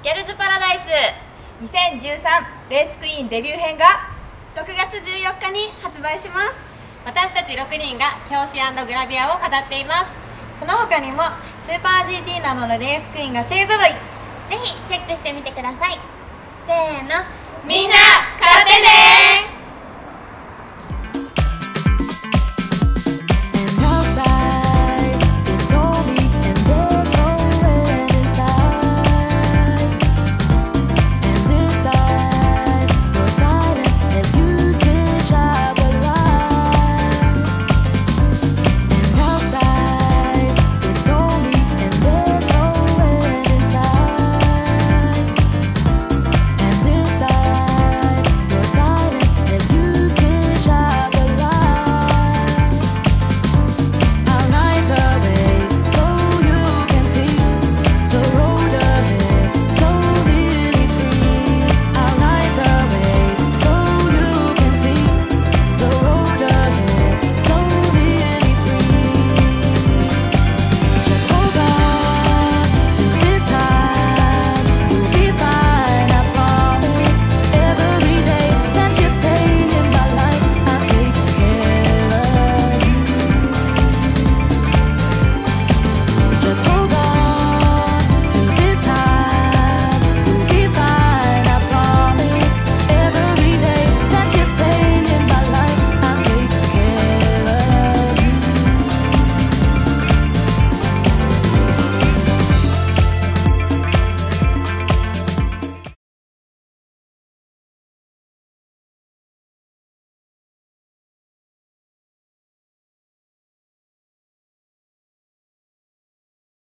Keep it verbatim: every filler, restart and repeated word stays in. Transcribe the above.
ギャルズパラダイスにせんじゅうさんレースクイーンデビュー編がろくがつじゅうよっかに発売します。 私たちろくにんが表紙&グラビアを飾っています。 その他にもスーパー ジーティー などのレースクイーンが勢ぞろい。 ぜひチェックしてみてください。せーの、 みんな買ってねー。